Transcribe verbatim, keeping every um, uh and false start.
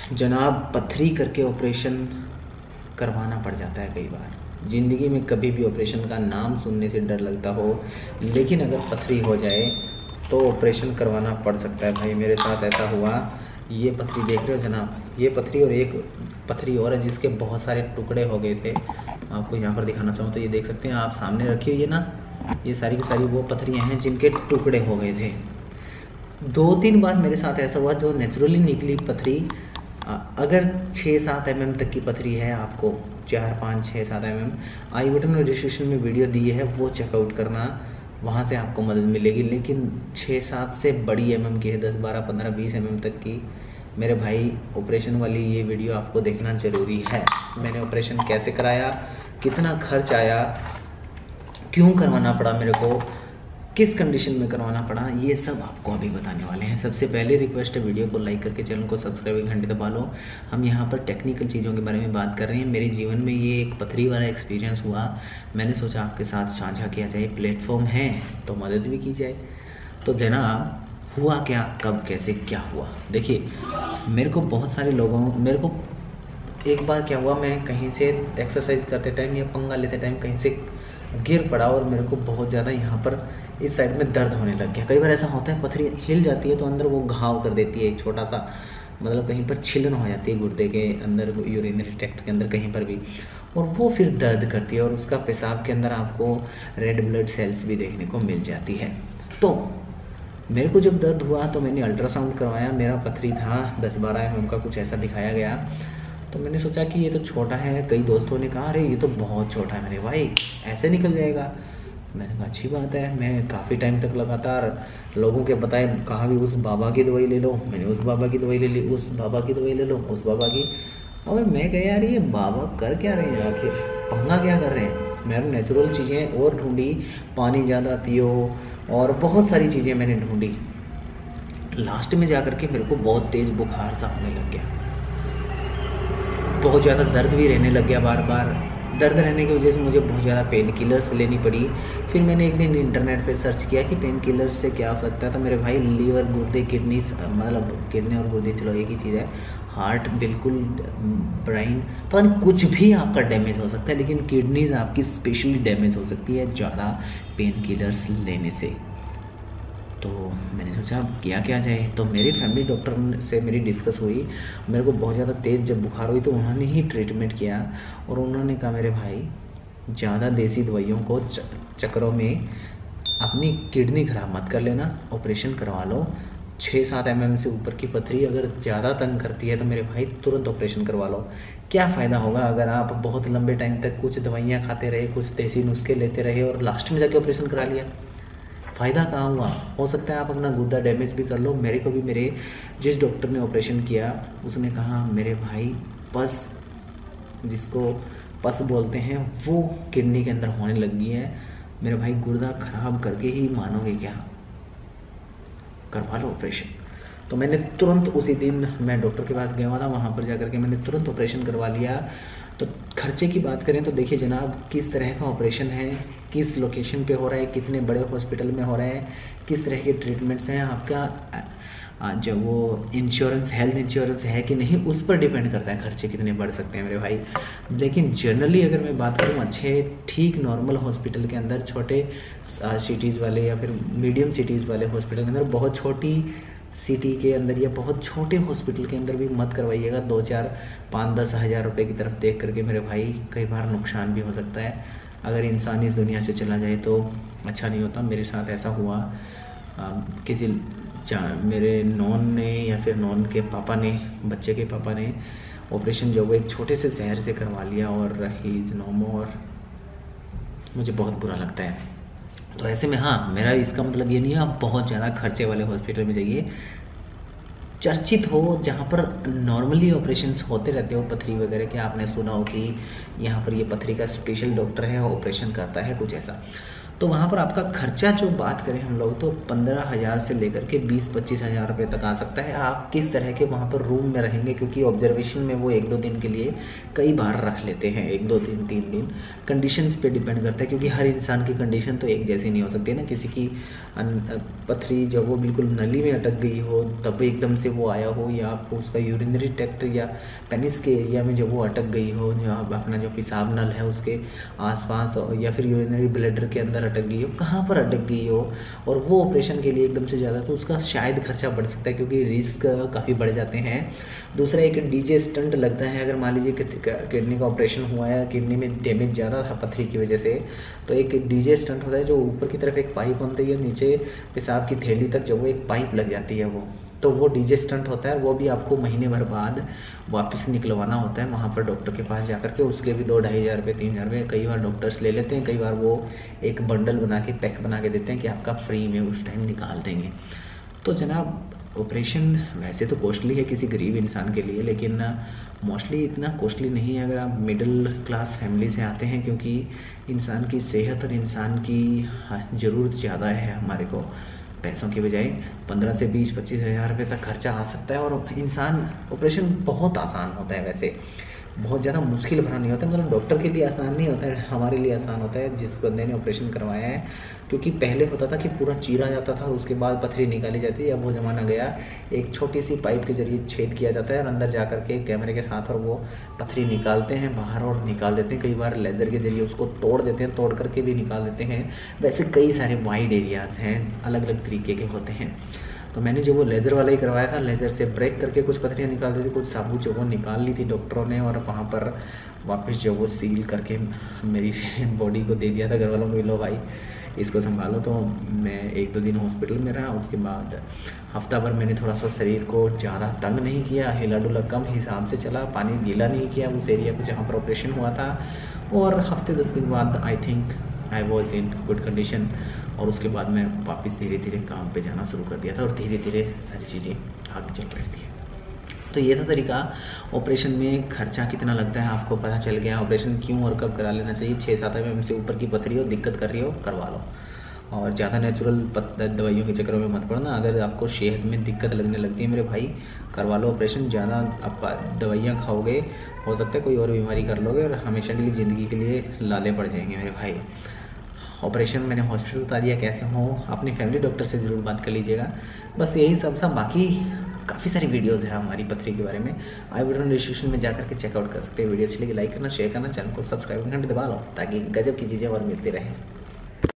जनाब पथरी करके ऑपरेशन करवाना पड़ जाता है कई बार। ज़िंदगी में कभी भी ऑपरेशन का नाम सुनने से डर लगता हो, लेकिन अगर पथरी हो जाए तो ऑपरेशन करवाना पड़ सकता है। भाई मेरे साथ ऐसा हुआ। ये पथरी देख रहे हो जनाब, ये पथरी और एक पथरी और है जिसके बहुत सारे टुकड़े हो गए थे। आपको यहाँ पर दिखाना चाहूँ तो ये देख सकते हैं आप, सामने रखी हुई है ना, ये सारी की सारी वो पथरियाँ हैं जिनके टुकड़े हो गए थे। दो तीन बार मेरे साथ ऐसा हुआ। जो नेचुरली निकली पथरी, अगर छः सात एम एम तक की पथरी है, आपको चार पाँच छः सात एम एम, आई बटन में डिस्क्रिप्शन में वीडियो दी है, वो चेकआउट करना, वहाँ से आपको मदद मिलेगी। लेकिन छः सात से बड़ी एम एम की है, दस बारह पंद्रह बीस एम एम तक की, मेरे भाई ऑपरेशन वाली ये वीडियो आपको देखना ज़रूरी है। मैंने ऑपरेशन कैसे कराया, कितना खर्च आया, क्यों करवाना पड़ा मेरे को, किस कंडीशन में करवाना पड़ा, ये सब आपको अभी बताने वाले हैं। सबसे पहले रिक्वेस्ट है, वीडियो को लाइक करके चैनल को सब्सक्राइब घंटे दबा लो। हम यहाँ पर टेक्निकल चीज़ों के बारे में बात कर रहे हैं। मेरे जीवन में ये एक पथरी वाला एक्सपीरियंस हुआ, मैंने सोचा आपके साथ साझा किया जाए। प्लेटफॉर्म है तो मदद भी की जाए। तो जनाब हुआ क्या, कब, कैसे, क्या हुआ, देखिए मेरे को बहुत सारे लोगों मेरे को एक बार क्या हुआ, मैं कहीं से एक्सरसाइज करते टाइम या पंगा लेते टाइम कहीं से गिर पड़ा और मेरे को बहुत ज़्यादा यहाँ पर इस साइड में दर्द होने लग गया। कई बार ऐसा होता है पथरी हिल जाती है तो अंदर वो घाव कर देती है, एक छोटा सा, मतलब कहीं पर छिलन हो जाती है गुर्दे के अंदर, यूरिनरी ट्रैक्ट के अंदर कहीं पर भी, और वो फिर दर्द करती है और उसका पेशाब के अंदर आपको रेड ब्लड सेल्स भी देखने को मिल जाती है। तो मेरे को जब दर्द हुआ तो मैंने अल्ट्रासाउंड करवाया। मेरा पथरी था दस बारह एम एम का, कुछ ऐसा दिखाया गया। तो मैंने सोचा कि ये तो छोटा है। कई दोस्तों ने कहा अरे ये तो बहुत छोटा है मेरे भाई, ऐसे निकल जाएगा। मैंने कहा अच्छी बात है। मैं काफ़ी टाइम तक लगातार लोगों के बताए, कहा भी उस बाबा की दवाई ले लो, मैंने उस बाबा की दवाई ले ली, उस बाबा की दवाई ले लो, उस बाबा की। अबे मैं कह यार ये बाबा कर क्या रहे हैं, आखिर पंगा क्या कर रहे हैं। मैंने नेचुरल चीज़ें और ढूंढी, पानी ज़्यादा पियो और बहुत सारी चीज़ें मैंने ढूंढी। लास्ट में जा कर के मेरे को बहुत तेज़ बुखार सा होने लग गया, बहुत ज़्यादा दर्द भी रहने लग गया। बार बार दर्द रहने की वजह से मुझे बहुत ज़्यादा पेन किलर्स लेनी पड़ी। फिर मैंने एक दिन इंटरनेट पे सर्च किया कि पेन किलर्स से क्या हो सकता है। तो मेरे भाई लीवर, गुर्दे, किडनी, मतलब किडनी और गुर्दे चलो एक ही चीज़ है, हार्ट बिल्कुल, ब्रेन, पता नहीं कुछ भी आपका डैमेज हो सकता है, लेकिन किडनीज आपकी स्पेशली डैमेज हो सकती है ज़्यादा पेन किलर्स लेने से। तो मैंने सोचा किया क्या जाए। तो मेरे फैमिली डॉक्टर से मेरी डिस्कस हुई। मेरे को बहुत ज़्यादा तेज़ जब बुखार हुई तो उन्होंने ही ट्रीटमेंट किया और उन्होंने कहा मेरे भाई ज़्यादा देसी दवाइयों को चक्करों में अपनी किडनी ख़राब मत कर लेना, ऑपरेशन करवा लो। छः सात एम एम से ऊपर की पथरी अगर ज़्यादा तंग करती है तो मेरे भाई तुरंत ऑपरेशन करवा लो। क्या फ़ायदा होगा अगर आप बहुत लंबे टाइम तक कुछ दवाइयाँ खाते रहे, कुछ देसी नुस्खे लेते रहे और लास्ट में जाके ऑपरेशन करा लिया, फ़ायदा कहाँ हुआ। हो सकता है आप अपना गुर्दा डैमेज भी कर लो। मेरे को भी मेरे जिस डॉक्टर ने ऑपरेशन किया उसने कहा मेरे भाई पस, जिसको पस बोलते हैं, वो किडनी के अंदर होने लगी है। मेरे भाई गुर्दा ख़राब करके ही मानोगे क्या, करवा लो ऑपरेशन। तो मैंने तुरंत उसी दिन मैं डॉक्टर के पास गया था, वहाँ पर जाकर के मैंने तुरंत ऑपरेशन करवा लिया। तो खर्चे की बात करें तो देखिए जनाब किस तरह का ऑपरेशन है, किस लोकेशन पे हो रहा है, कितने बड़े हॉस्पिटल में हो रहा है, किस तरह के ट्रीटमेंट्स हैं, आपका जो वो इंश्योरेंस, हेल्थ इंश्योरेंस है कि नहीं, उस पर डिपेंड करता है खर्चे कितने बढ़ सकते हैं मेरे भाई। लेकिन जनरली अगर मैं बात करूँ अच्छे ठीक नॉर्मल हॉस्पिटल के अंदर, छोटे सिटीज़ वाले या फिर मीडियम सिटीज़ वाले हॉस्पिटल के अंदर, बहुत छोटी सिटी के अंदर या बहुत छोटे हॉस्पिटल के अंदर भी मत करवाइएगा। दो चार पाँच दस हज़ार रुपये की तरफ देख करके मेरे भाई कई बार नुकसान भी हो सकता है। अगर इंसान इस दुनिया से चला जाए तो अच्छा नहीं होता। मेरे साथ ऐसा हुआ, आ, किसी मेरे नॉन ने या फिर नॉन के पापा ने, बच्चे के पापा ने ऑपरेशन जो वो एक छोटे से शहर से करवा लिया और ही इज़ नो मोर। मुझे बहुत बुरा लगता है। तो ऐसे में हाँ, मेरा इसका मतलब ये नहीं है आप बहुत ज़्यादा खर्चे वाले हॉस्पिटल में जाइए, चर्चित हो जहाँ पर नॉर्मली ऑपरेशंस होते रहते हो पथरी वगैरह के। आपने सुना हो कि यहाँ पर ये पथरी का स्पेशल डॉक्टर है, ऑपरेशन करता है, कुछ ऐसा। तो वहाँ पर आपका खर्चा जो बात करें हम लोग तो पंद्रह हज़ार से लेकर के बीस पच्चीस हज़ार रुपये तक आ सकता है। आप किस तरह के वहाँ पर रूम में रहेंगे, क्योंकि ऑब्जर्वेशन में वो एक दो दिन के लिए कई बार रख लेते हैं, एक दो दिन तीन दिन, कंडीशंस पे डिपेंड करता है, क्योंकि हर इंसान की कंडीशन तो एक जैसी नहीं हो सकती ना। किसी की पथरी जब वो बिल्कुल नली में अटक गई हो तब एकदम से वो आया हो, या आपको उसका यूरिनरी ट्रैक्ट या पेनिस के एरिया में जब वो अटक गई हो, जो अपना जो पेशाब नल है उसके आसपास, या फिर यूरिनरी ब्लैडर के अंदर अटक गई हो, कहाँ पर अटक गई हो, और वो ऑपरेशन के लिए एकदम से ज़्यादा, तो उसका शायद खर्चा बढ़ सकता है, क्योंकि रिस्क काफ़ी बढ़ जाते हैं। दूसरा एक डीजे स्टंट लगता है। अगर मान लीजिए किडनी का ऑपरेशन हुआ है, किडनी में डैमेज ज़्यादा था पथरी की वजह से, तो एक डीजे स्टंट होता है जो ऊपर की तरफ एक पाइप बनती है, नीचे पेशाब की थैली तक जब वो एक पाइप लग जाती है, वो तो वो डीजे स्टंट होता है। वो भी आपको महीने भर बाद वापस निकलवाना होता है वहाँ पर डॉक्टर के पास जाकर के। उसके भी दो ढाई हज़ार रुपये तीन हज़ार रुपये कई बार डॉक्टर्स ले लेते हैं, कई बार वो एक बंडल बना के पैक बना के देते हैं कि आपका फ्री में उस टाइम निकाल देंगे। तो जनाब ऑपरेशन वैसे तो कॉस्टली है किसी गरीब इंसान के लिए, लेकिन मोस्टली इतना कॉस्टली नहीं है अगर आप मिडिल क्लास फैमिली से आते हैं, क्योंकि इंसान की सेहत और इंसान की ज़रूरत ज़्यादा है हमारे को। पैसों की बजाय पंद्रह से बीस पच्चीस हज़ार रुपये तक खर्चा आ सकता है, और इंसान ऑपरेशन बहुत आसान होता है, वैसे बहुत ज़्यादा मुश्किल भरा नहीं होता, मतलब डॉक्टर के लिए आसान नहीं होता है, हमारे लिए आसान होता है जिस बंदे ने ऑपरेशन करवाया है। क्योंकि पहले होता था कि पूरा चीरा जाता था और उसके बाद पथरी निकाली जाती है। अब वो ज़माना गया, एक छोटी सी पाइप के जरिए छेद किया जाता है और अंदर जा कर के कैमरे के साथ और वो पथरी निकालते हैं बाहर और निकाल देते हैं। कई बार लेज़र के जरिए उसको तोड़ देते हैं, तोड़ करके भी निकाल देते हैं। वैसे कई सारे वाइड एरियाज़ हैं, अलग अलग तरीके के होते हैं। तो मैंने जो वो लेज़र वाला ही करवाया था, लेज़र से ब्रेक करके कुछ पथरियाँ निकाल दी थी, कुछ साबुत जो वो निकाल ली थी डॉक्टरों ने, और वहाँ पर वापस जो वो सील करके मेरी बॉडी को दे दिया था घर वालों को, लो भाई इसको संभालो। तो मैं एक दो दिन हॉस्पिटल में रहा, उसके बाद हफ्ता भर मैंने थोड़ा सा शरीर को ज़्यादा तंग नहीं किया, हिला डुला कम हिसाब से चला, पानी गीला नहीं किया उस एरिया को जहाँ पर ऑपरेशन हुआ था। और हफ्ते दस दिन बाद I think I was in good condition, और उसके बाद मैं वापस धीरे धीरे काम पे जाना शुरू कर दिया था, और धीरे धीरे सारी चीज़ें आगे चल रही थी। तो ये था तरीका। ऑपरेशन में खर्चा कितना लगता है आपको पता चल गया। ऑपरेशन क्यों और कब करा लेना चाहिए। छः सात एम एम से ऊपर की पथरी हो, दिक्कत कर रही हो, करवा लो, और ज़्यादा नेचुरल दवाइयों के चक्करों में मत पड़ना। अगर आपको सेहत में दिक्कत लगने लगती है मेरे भाई, करवा लो ऑपरेशन। ज़्यादा आप दवाइयाँ खाओगे हो सकता है कोई और बीमारी कर लोगे, और हमेशा के लिए ज़िंदगी के लिए लाले पड़ जाएंगे मेरे भाई। ऑपरेशन मैंने हॉस्पिटल बता दिया कैसे हो, अपने फैमिली डॉक्टर से ज़रूर बात कर लीजिएगा। बस यही सब सब बाकी काफ़ी सारी वीडियोस है हमारी पथरी के बारे में, आई वीडियो डिस्क्रिप्शन में जाकर के चेकआउट कर सकते हैं। वीडियो अच्छी लगी लाइक करना, शेयर करना, चैनल को सब्सक्राइब करना दबा लो, ताकि गजब की चीज़ें और मिलती रहें।